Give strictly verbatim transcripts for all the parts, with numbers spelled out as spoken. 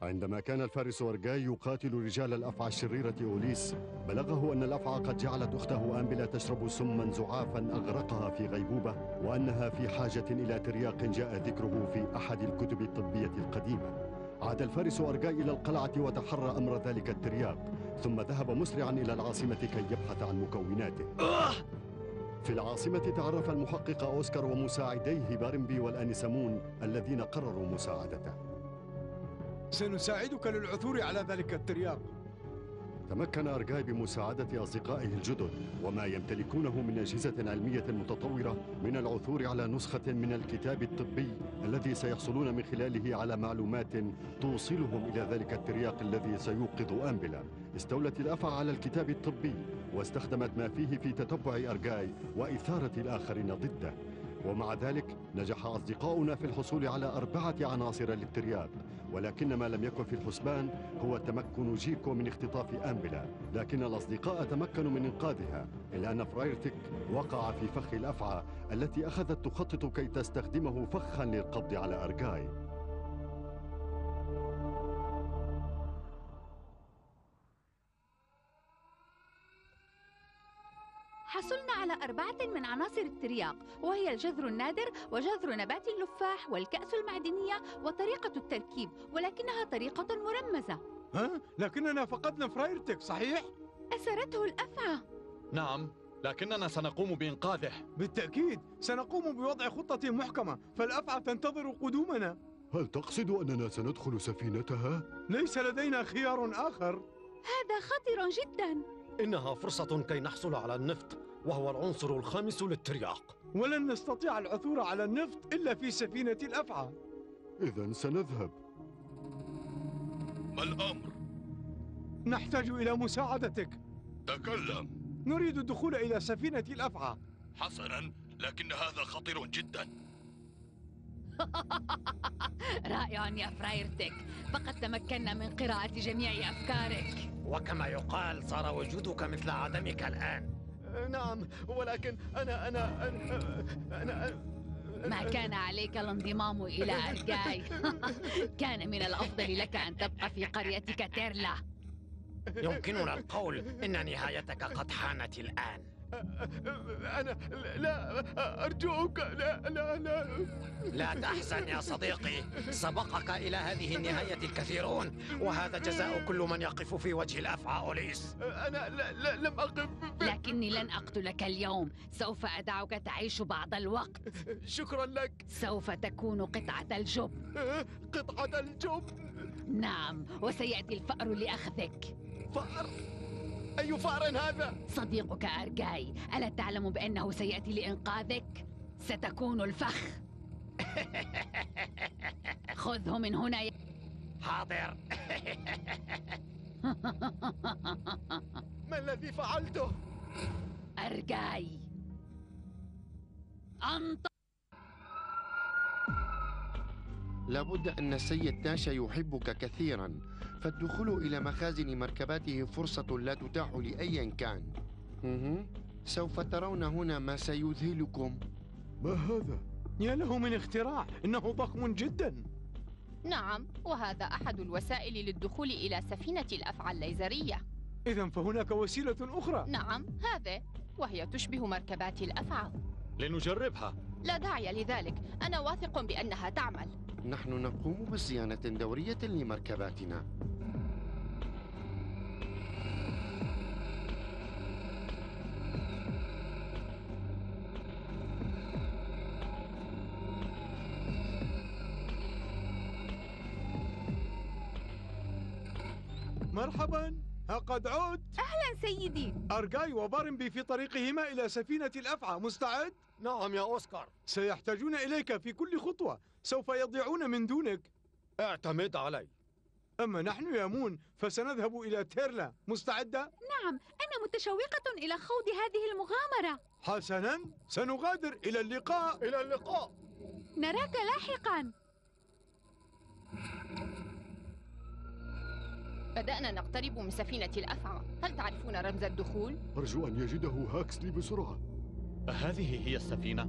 عندما كان الفارس أرجاي يقاتل رجال الأفعى الشريرة أوليس، بلغه أن الأفعى قد جعلت أخته أنبلة تشرب سما زعافا أغرقها في غيبوبة، وأنها في حاجة إلى ترياق جاء ذكره في أحد الكتب الطبية القديمة. عاد الفارس أرجاي إلى القلعة وتحرى أمر ذلك الترياق، ثم ذهب مسرعا إلى العاصمة كي يبحث عن مكوناته. في العاصمة تعرف المحقق أوسكار ومساعديه بارنبي والأنيسمون الذين قرروا مساعدته. سنساعدك للعثور على ذلك الترياق. تمكن أرجاي بمساعدة أصدقائه الجدد وما يمتلكونه من أجهزة علمية متطورة من العثور على نسخة من الكتاب الطبي الذي سيحصلون من خلاله على معلومات توصلهم إلى ذلك الترياق الذي سيوقظ أنبلة. استولت الأفعى على الكتاب الطبي واستخدمت ما فيه في تتبع أرجاي وإثارة الآخرين ضده، ومع ذلك نجح أصدقاؤنا في الحصول على أربعة عناصر للترياق، ولكن ما لم يكن في الحسبان هو تمكن جيكو من اختطاف أنبلة، لكن الأصدقاء تمكنوا من إنقاذها، إلا أن فرايرتك وقع في فخ الأفعى التي أخذت تخطط كي تستخدمه فخا للقبض على أرجاي. حصلنا على أربعة من عناصر الترياق، وهي الجذر النادر وجذر نبات اللفاح والكأس المعدنية وطريقة التركيب، ولكنها طريقة مرمزة. ها؟ لكننا فقدنا فرايرتك، صحيح؟ أسرته الأفعى. نعم، لكننا سنقوم بإنقاذه. بالتأكيد سنقوم بوضع خطة محكمة، فالأفعى تنتظر قدومنا. هل تقصد أننا سندخل سفينتها؟ ليس لدينا خيار آخر. هذا خطر جدا. إنها فرصة كي نحصل على النفط، وهو العنصر الخامس للترياق، ولن نستطيع العثور على النفط إلا في سفينة الأفعى. إذن سنذهب. ما الأمر؟ نحتاج إلى مساعدتك. تكلم. نريد الدخول إلى سفينة الأفعى. حسناً، لكن هذا خطير جداً. رائع يا فرايرتك، فقد تمكنا من قراءة جميع أفكارك. وكما يقال صار وجودك مثل عدمك الآن. نعم، ولكن أنا أنا أنا, أنا, أنا ما كان عليك الانضمام إلى أرجاي. كان من الأفضل لك أن تبقى في قريتك تيرلا. يمكننا القول إن نهايتك قد حانت الآن. أنا لا، أرجوك، لا لا لا لا تحزن يا صديقي، سبقك إلى هذه النهاية الكثيرون، وهذا جزاء كل من يقف في وجه الأفعى أوليس. أنا لا لا لم أقف. لكني لن أقتلك اليوم، سوف أدعك تعيش بعض الوقت. شكرا لك. سوف تكون قطعة الجب. قطعة الجب؟ نعم، وسيأتي الفأر لأخذك. فأر؟ أي فأر هذا؟ صديقك أرجاي، ألا تعلم بأنه سيأتي لإنقاذك؟ ستكون الفخ. خذه من هنا يا... حاضر. ما الذي فعلته؟ أرجاي أنت. لابد أن السيد تاشا يحبك كثيرا، فالدخول إلى مخازن مركباته فرصة لا تتاح لأي كان. مه. سوف ترون هنا ما سيذهلكم. ما هذا؟ يا له من اختراع، إنه ضخم جدا. نعم، وهذا أحد الوسائل للدخول إلى سفينة الأفعى الليزرية. إذن فهناك وسيلة أخرى. نعم، هذه، وهي تشبه مركبات الأفعى. لنجربها. لا داعي لذلك، أنا واثق بأنها تعمل. نحن نقوم بصيانة دورية لمركباتنا. مرحبا، ها قد عدت. أهلا سيدي. أرجاي وبارنبي في طريقهما إلى سفينة الأفعى. مستعد؟ نعم يا أوسكار. سيحتاجون إليك في كل خطوة، سوف يضيعون من دونك. اعتمد علي. أما نحن يا مون فسنذهب إلى تيرلا. مستعدة؟ نعم، أنا متشوقة إلى خوض هذه المغامرة. حسناً، سنغادر. إلى اللقاء. إلى اللقاء. نراك لاحقاً. بدأنا نقترب من سفينة الأفعى. هل تعرفون رمز الدخول؟ أرجو أن يجده هاكسلي بسرعة. هذه هي السفينة؟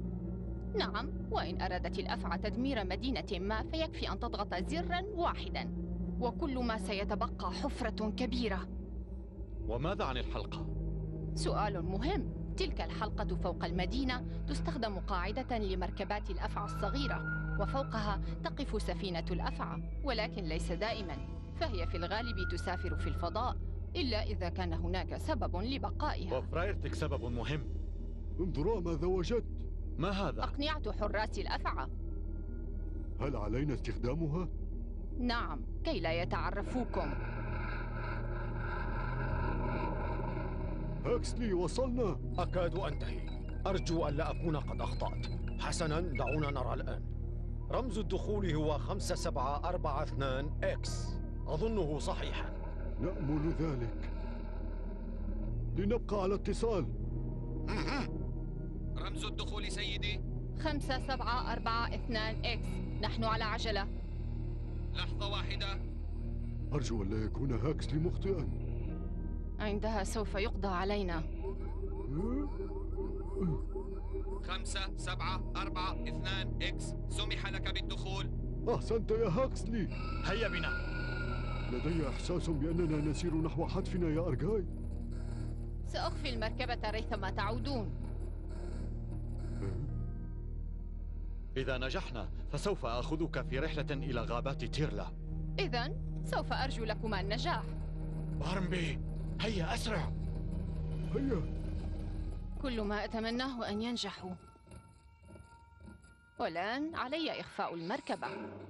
نعم، وإن أرادت الأفعى تدمير مدينة ما فيكفي أن تضغط زراً واحداً، وكل ما سيتبقى حفرة كبيرة. وماذا عن الحلقة؟ سؤال مهم. تلك الحلقة فوق المدينة تستخدم قاعدة لمركبات الأفعى الصغيرة، وفوقها تقف سفينة الأفعى، ولكن ليس دائما، فهي في الغالب تسافر في الفضاء إلا إذا كان هناك سبب لبقائها. وفرايرتك سبب مهم. انظرا ماذا وجدت. ما هذا؟ أقنعة حراس الأفعى. هل علينا استخدامها؟ نعم، كي لا يتعرفوكم. هاكسلي وصلنا. أكاد أنتهي. أرجو أن لا أكون قد أخطأت. حسناً، دعونا نرى الآن. رمز الدخول هو خمسة سبعة أربعة اثنان إكس. أظنه صحيحاً. نأمل ذلك. لنبقى على اتصال. رمز الدخول سيدي خمسة سبعة أربعة اثنان إكس. نحن على عجلة. لحظة واحدة. أرجو أن لا يكون هاكسلي مخطئاً. عندها سوف يقضى علينا. خمسة سبعة أربعة اثنان إكس، سمح لك بالدخول. أحسنت يا هاكسلي. هيا بنا. لدي إحساس بأننا نسير نحو حتفنا يا أرجاي. سأخفي المركبة ريثما تعودون. إذا نجحنا فسوف آخذك في رحلة إلى غابات تيرلا. إذن سوف أرجو لكما النجاح. بارنبي، هيا أسرع. هيا. كل ما أتمناه أن ينجحوا. والآن علي إخفاء المركبة.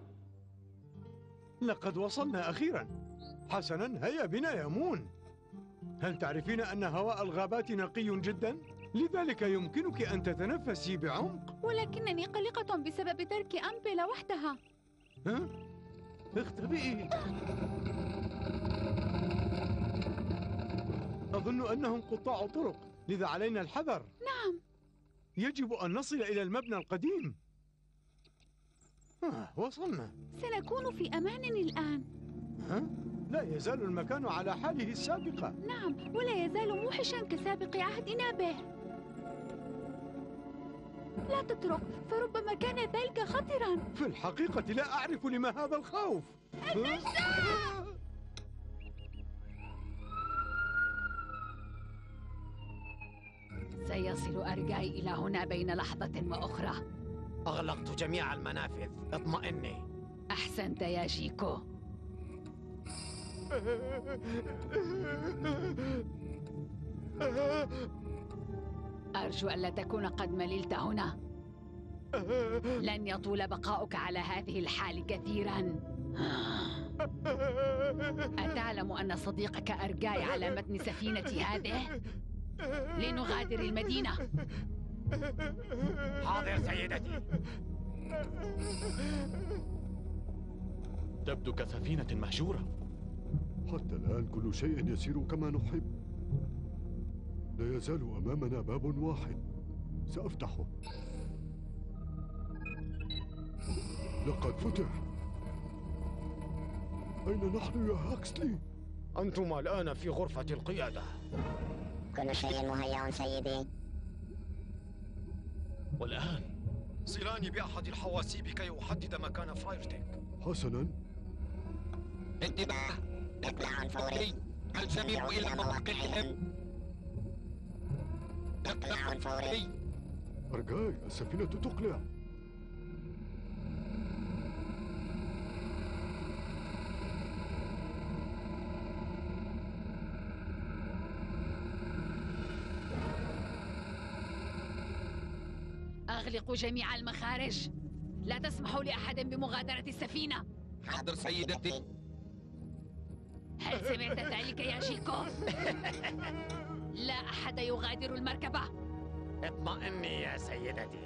لقد وصلنا أخيراً. حسناً، هيا بنا يا مون. هل تعرفين أن هواء الغابات نقي جداً؟ لذلك يمكنك أن تتنفسي بعمق. ولكنني قلقة بسبب ترك أمبيلا وحدها. ها؟ اختبئي. أظن أنهم قطاع طرق، لذا علينا الحذر. نعم. يجب أن نصل إلى المبنى القديم. آه، وصلنا. سنكون في أمان الآن. ها؟ لا يزال المكان على حاله السابقة. نعم، ولا يزال موحشاً كسابق عهدنا به. لا تترك، فربما كان ذلك خطراً. في الحقيقة لا أعرف لما هذا الخوف. النجاة! سيصل أرجاي إلى هنا بين لحظة وأخرى. أغلقت جميع المنافذ. اطمئني. أحسنت يا جيكو. أرجو ألا تكون قد مللت هنا. لن يطول بقاؤك على هذه الحال كثيراً. أتعلم أن صديقك أرجاي على متن سفينة هذه؟ لنغادر المدينة. حاضر سيدتي. تبدو كسفينة مهجورة. حتى الآن كل شيء يسير كما نحب. لا يزال أمامنا باب واحد، سأفتحه. لقد فتح. أين نحن يا هاكسلي؟ أنتم الآن في غرفة القيادة. كل شيء مهيأ سيدي. والآن صلاني بأحد الحواسيب كي أحدد مكان فرايرتك. حسناً. انتباه، إقلاع فوري. الجميع إلى مواقعهم. إقلاع فوري. أرجاي، السفينة تقلع. أغلقوا جميع المخارج. لا تسمحوا لأحد بمغادرة السفينة. حاضر سيدتي. هل سمعت ذلك يا جيكو؟ لا أحد يغادر المركبة. اطمئني يا سيدتي.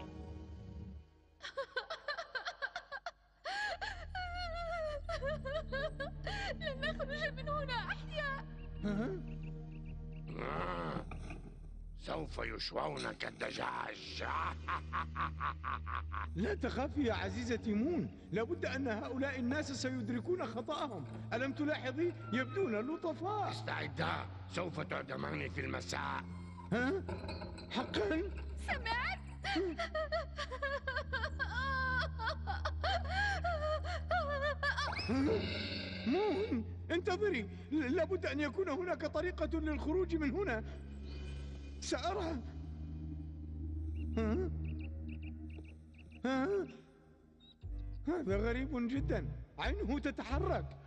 لن نخرج من هنا أحياء. سوف يشوون كالدجاج. لا تخافي يا عزيزتي مون، لابد أن هؤلاء الناس سيدركون خطأهم. ألم تلاحظي؟ يبدون لطفاء. استعدا، سوف تعدمان في المساء. ها؟ حقا؟ سمعت؟ مون؟ إليه. انتظري، لابد أن يكون هناك طريقة للخروج من هنا. سأرى. ها؟ ها؟ هذا غريب جدا، عينه تتحرك.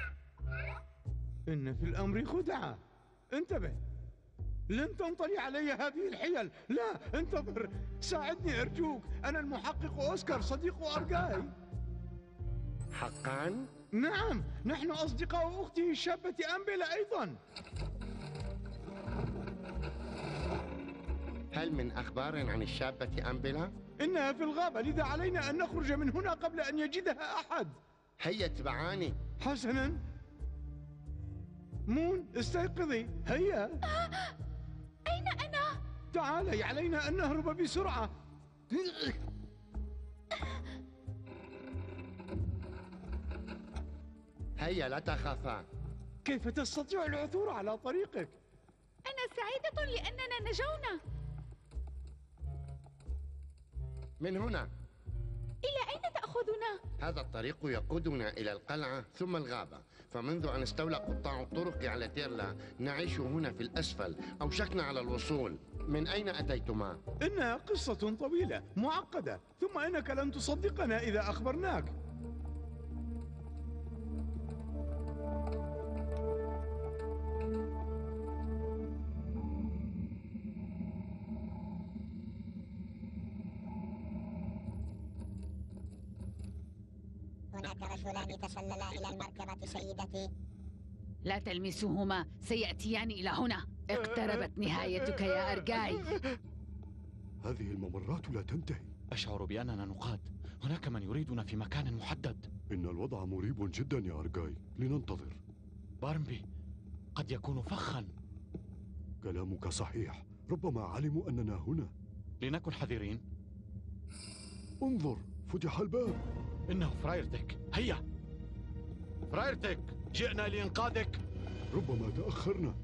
إن في الأمر خدعة. انتبه، لن تنطلي علي هذه الحيل. لا، انتظر، ساعدني أرجوك. أنا المحقق أوسكار، صديق أرجاي. حقا؟ نعم، نحن أصدقاء أختي الشابة أمبيلا أيضا. هل من أخبار عن الشابة أمبيلا؟ إنها في الغابة، لذا علينا أن نخرج من هنا قبل أن يجدها أحد. هيا اتبعاني. حسناً. مون، استيقظي، هيا. أين أنا؟ تعالي، علينا أن نهرب بسرعة. هيا لا تخافا. كيف تستطيع العثور على طريقك؟ أنا سعيدة لأننا نجونا. من هنا. إلى أين تأخذنا؟ هذا الطريق يقودنا إلى القلعة ثم الغابة، فمنذ أن استولى قطاع الطرق على تيرلا نعيش هنا في الأسفل، أوشكنا على الوصول. من أين أتيتما؟ إنها قصة طويلة معقدة، ثم إنك لن تصدقنا إذا أخبرناك. هناك رجلان تسللا إلى المركبة سيدتي. لا تلمسوهما، سيأتيان إلى هنا. اقتربت نهايتك يا أرجاي. هذه الممرات لا تنتهي. أشعر بأننا نقاد. هناك من يريدنا في مكان محدد. إن الوضع مريب جدا يا أرجاي، لننتظر. بارنبي قد يكون فخا. كلامك صحيح، ربما علموا أننا هنا. لنكن حذرين. انظر، فتح الباب. إنه فرايرتك. هيا فرايرتك، جئنا لإنقاذك. ربما تأخرنا.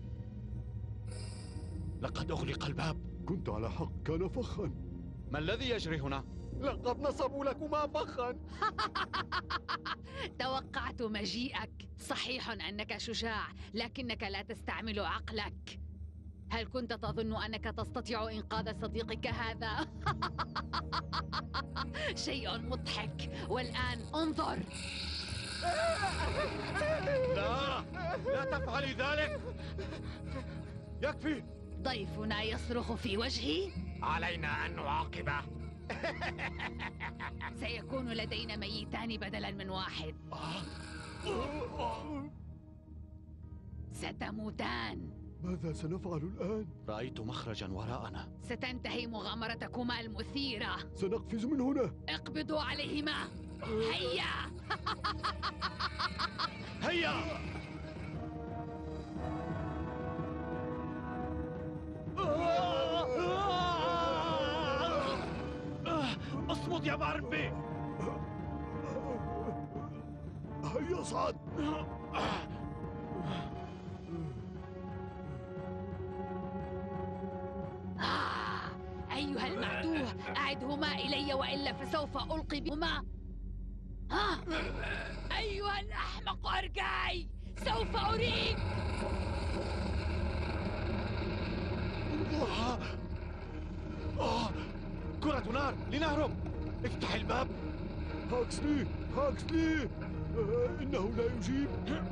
لقد أغلق الباب. كنت على حق، كان فخا. ما الذي يجري هنا؟ لقد نصبوا لكما فخا. توقعت مجيئك. صحيح أنك شجاع، لكنك لا تستعمل عقلك. هل كنت تظن أنك تستطيع إنقاذ صديقك هذا؟ شيء مضحك. والآن انظر. لا، لا تفعلي ذلك. يكفي. ضيفنا يصرخ في وجهي. علينا أن نعاقبه. سيكون لدينا ميتان بدلا من واحد. ستموتان. ماذا سنفعل الآن؟ رأيت مخرجا وراءنا. ستنتهي مغامرتكما المثيرة. سنقفز من هنا. اقبضوا عليهما. هيا. هيا. اصمت يا بارنبي. هيا اصعد. آه، أيها المعدوه، أعدهما إلي وإلا فسوف ألقي بهما. آه، أيها الأحمق أرجاي، سوف أريك. آه. آه. كرة نار، لنهرب. افتح الباب. هاكسلي، هاكسلي، آه، إنه لا يجيب.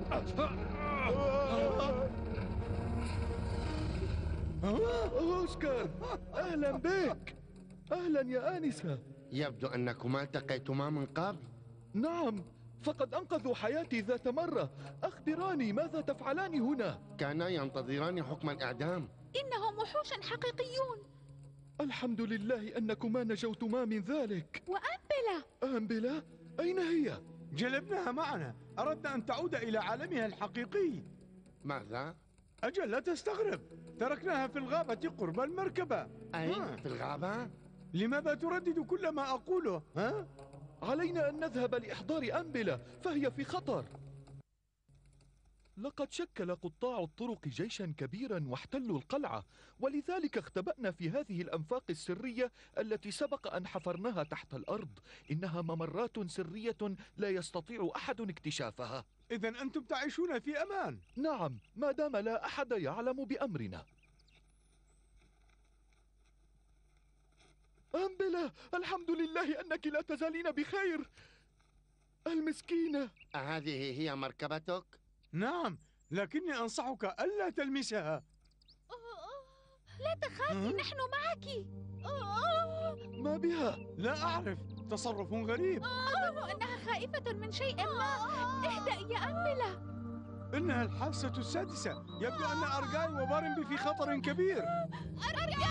أوسكار، أهلا بك. أهلا يا آنسة. يبدو أنكما التقيتما من قبل. نعم، فقد أنقذوا حياتي ذات مرة. أخبراني، ماذا تفعلان هنا؟ كانا ينتظران حكم الإعدام. إنهم وحوش حقيقيون. الحمد لله أنكما نجوتما من ذلك. وأمبلا. أمبلا؟ أين هي؟ جلبناها معنا، أردنا أن تعود إلى عالمها الحقيقي. ماذا؟ أجل، لا تستغرب، تركناها في الغابة قرب المركبة. أين؟ ها. في الغابة؟ لماذا تردد كل ما أقوله؟ ها؟ علينا أن نذهب لإحضار أمبلا، فهي في خطر. لقد شكل قطاع الطرق جيشا كبيرا واحتلوا القلعة، ولذلك اختبأنا في هذه الأنفاق السرية التي سبق أن حفرناها تحت الأرض. إنها ممرات سرية لا يستطيع أحد اكتشافها. إذا أنتم تعيشون في أمان. نعم، ما دام لا أحد يعلم بأمرنا. أنبلة، الحمد لله أنك لا تزالين بخير. المسكينة. هذه هي مركبتك؟ نعم، لكني أنصحك ألا تلمسها. لا تخافي، نحن معك. ما بها؟ لا أعرف، تصرف غريب. أظن أنها خائفة من شيء ما. اهدأي يا أنبلة. إنها الحاسة السادسة. يبدو أن أرجاي وبارنبي في خطر كبير. أرجاي!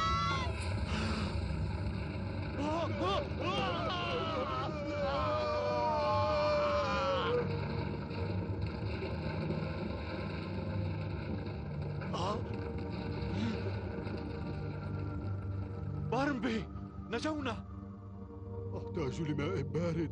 بارنبي، نجونا. أحتاج لماء بارد.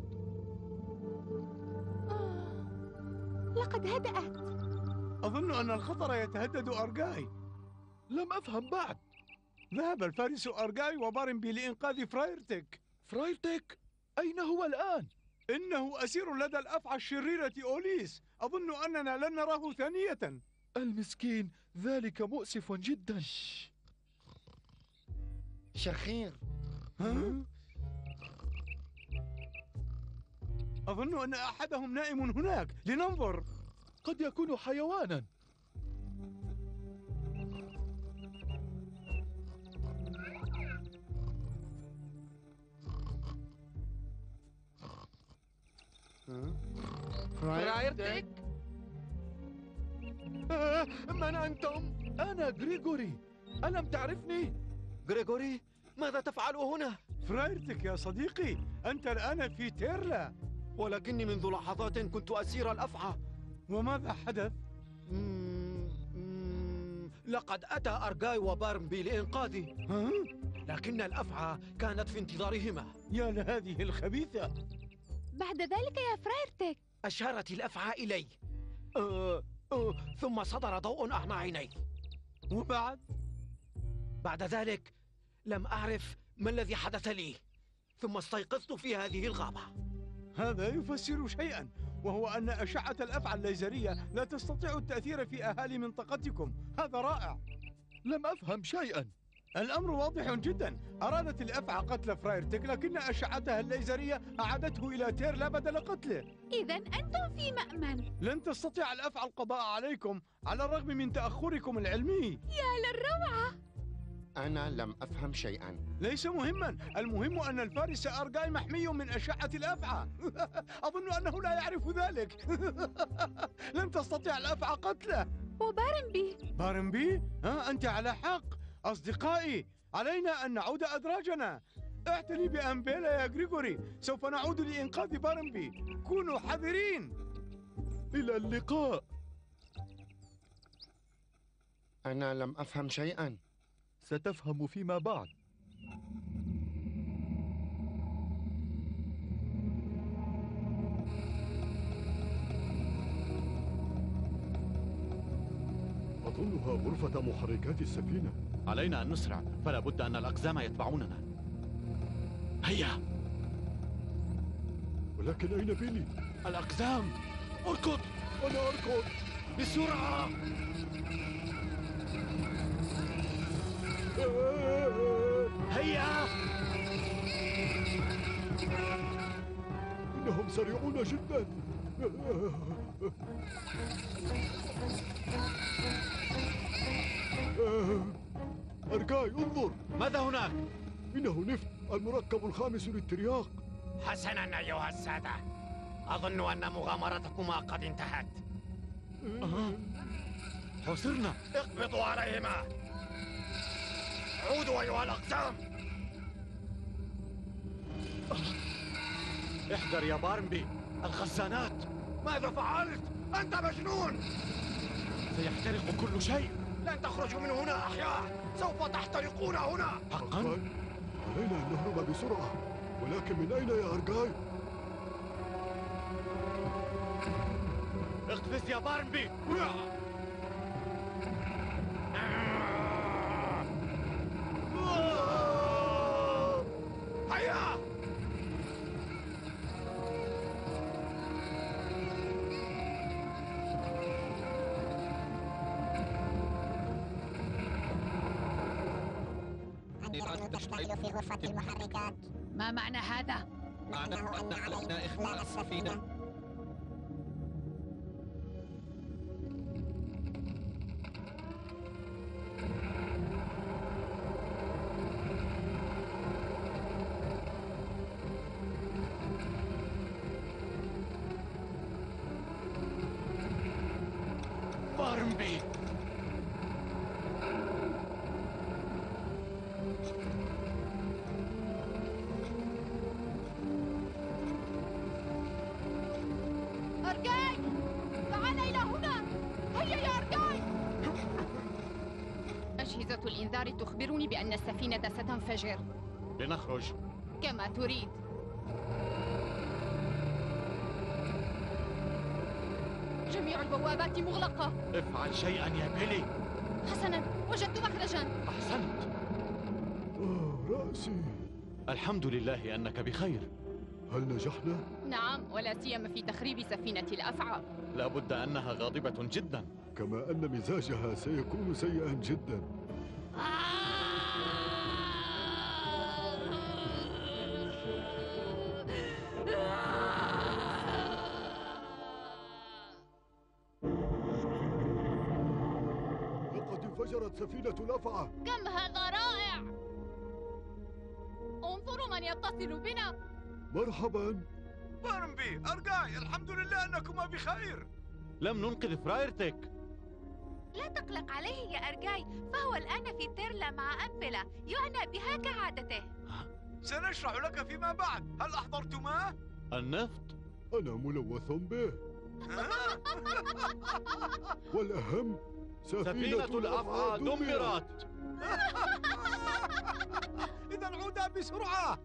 لقد هدأت. أظن أن الخطر يتهدد أرجاي. لم أفهم بعد. ذهب الفارس أرجاي وبارنبي لإنقاذ فرايرتك. فرايرتك؟ أين هو الآن؟ إنه أسير لدى الأفعى الشريرة أوليس. أظن أننا لن نراه ثانية. المسكين، ذلك مؤسف جدا. شخير. ها؟ أظن أن أحدهم نائم هناك. لننظر. قد يكون حيوانا. فرايرتك؟ آه، من أنتم؟ أنا غريغوري. ألم تعرفني؟ غريغوري، ماذا تفعل هنا؟ فرايرتك يا صديقي، أنت الآن في تيرلا. ولكني منذ لحظات كنت أسير الأفعى. وماذا حدث؟ مم... مم... لقد أتى أرجاي وبارنبي لإنقاذي. ها؟ لكن الأفعى كانت في انتظارهما. يا لهذه الخبيثة. بعد ذلك يا فرايرتك. أشارت الأفعى إلي. أه... أه... ثم صدر ضوء أعمى عيني. وبعد؟ بعد ذلك لم أعرف ما الذي حدث لي. ثم استيقظت في هذه الغابة. هذا يفسر شيئا، وهو أن أشعة الأفعى الليزرية لا تستطيع التأثير في أهالي منطقتكم. هذا رائع. لم أفهم شيئا. الأمر واضح جدا. أرادت الأفعى قتل فرايرتك، لكن أشعتها الليزرية أعادته إلى تيرلا بدل قتله. إذا أنتم في مأمن. لن تستطيع الأفعى القضاء عليكم على الرغم من تأخركم العلمي. يا للروعة. أنا لم أفهم شيئا. ليس مهما، المهم أن الفارس أرجاي محمي من أشعة الأفعى. أظن أنه لا يعرف ذلك. لن تستطيع الأفعى قتله. وبارنبي؟ بارنبي؟ ها، أنت على حق. أصدقائي، علينا أن نعود أدراجنا. اعتني بأنبيلا يا غريغوري، سوف نعود لإنقاذ بارنبي. كونوا حذرين. إلى اللقاء. أنا لم أفهم شيئا. ستفهم فيما بعد. أظنها غرفة محركات السفينة. علينا أن نسرع، فلا بد أن الأقزام يتبعوننا. هيا. ولكن أين بيلي؟ الأقزام. اركض. أنا أركض. بسرعة. هيا. إنهم سريعون جدا. أرجاي، انظر. ماذا هناك؟ إنه نفط، المركب الخامس للترياق. حسنا أيها السادة، أظن أن مغامرتكما قد انتهت. أه. حصرنا. اقبضوا عليهما. عودوا أيها الأقزام. احذر يا بارنبي، الخزانات. ماذا فعلت؟ أنت مجنون. سيحترق كل شيء. لن تخرجوا من هنا أحياء، سوف تحترقون هنا. حقا؟ علينا أن نهرب بسرعة، ولكن من أين يا أرجاي؟ اقفز يا بارنبي. هيا. تشتغل في غرفة المحركات. ما معنى هذا؟ معناه أن علينا إخلاء السفينة. بارنبي. أرجاي، تعال إلى هنا. هيا يا أرجاي. أجهزة الإنذار تخبرني بأن السفينة ستنفجر. لنخرج. كما تريد. جميع البوابات مغلقة. افعل شيئا يا بيلي. حسناً، وجدت مخرجاً. أحسنت. آه رأسي. الحمد لله أنك بخير. هل نجحنا؟ نعم، ولا سيما في تخريب سفينة الأفعى. لا بد أنها غاضبة جدا. كما أن مزاجها سيكون سيئا جدا. لقد انفجرت سفينة الأفعى. كم هذا رائع! انظروا من يتصل بنا. مرحبا. بارنبي، أرجاي، الحمد لله أنكما بخير. لم ننقذ فرايرتك. لا تقلق عليه يا أرجاي، فهو الآن في تيرلا مع أنبلة، يعنى بها كعادته. سنشرح لك فيما بعد. هل أحضرتما؟ النفط. أنا ملوث به. والأهم سفينة, سفينة الأفعى دمرت. إذا عودا بسرعة.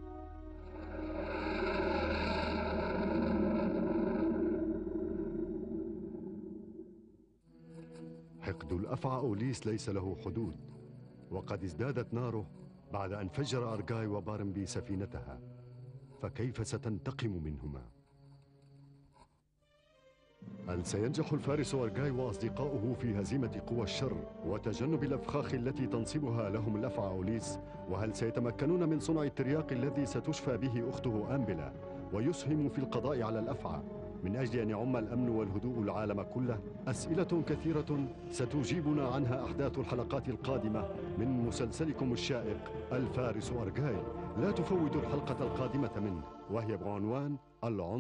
حقد الأفعى أوليس ليس له حدود، وقد ازدادت ناره بعد أن فجر أرجاي وبارنبي سفينتها، فكيف ستنتقم منهما؟ هل سينجح الفارس أرجاي وأصدقاؤه في هزيمة قوى الشر وتجنب الأفخاخ التي تنصبها لهم الأفعى أوليس؟ وهل سيتمكنون من صنع الترياق الذي ستشفى به أخته أنبلة ويسهم في القضاء على الأفعى من أجل أن يعم الأمن والهدوء العالم كله؟ أسئلة كثيرة ستجيبنا عنها أحداث الحلقات القادمة من مسلسلكم الشائق الفارس أرجاي. لا تفوتوا الحلقة القادمة منه، وهي بعنوان العنف